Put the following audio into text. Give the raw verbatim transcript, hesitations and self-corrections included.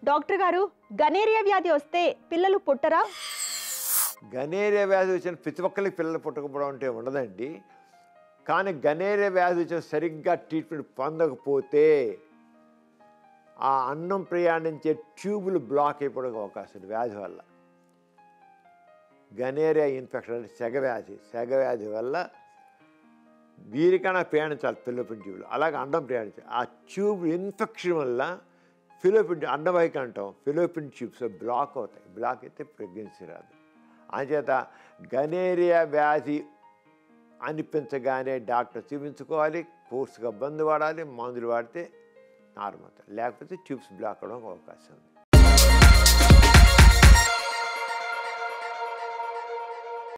Doctor గారు gonorrhoea వ్యాధి వస్తే పిల్లలు పుట్టరా? గనేరియా వ్యాధి వచ్చిన ప్రతి ఒక్కరికి పిల్లలు పుట్టకపోవడం అంటే ఉండదండి. కానీ గనేరియా వ్యాధి వచ్చిన సరిగ్గా ట్రీట్మెంట్ పొందకపోతే ఆ అన్నం ప్రయాణించే ట్యూబులు బ్లాక్ అయిపోవడానికి అవకాశం ఉంది వ్యాధి వల్ల. గనేరియా ఇన్ఫెక్షన్ అంటే సెగవ్యాధి సెగవ్యాధి వల్ల వీరికైనా ప్రయాణించాలి ఫిలోపియన్ ట్యూబ్లు, అలాగే అండం ప్రయాణించాలి. ఆ ట్యూబ్ ఇన్ఫెక్షన్ వల్ల ఫిలోపియన్ అండవాహిక అంటాం, ఫిలోపియన్ ట్యూబ్స్ బ్లాక్ అవుతాయి. బ్లాక్ అయితే ప్రెగ్నెన్సీ రాదు. అంచేత గనేరియా వ్యాధి అనిపించగానే డాక్టర్ చూపించుకోవాలి, కోర్సుగా మందు వాడాలి, మందులు వాడితే నార్మల్ అవుతాయి, లేకపోతే ట్యూబ్స్ బ్లాక్ అవడానికి అవకాశం ఉంది.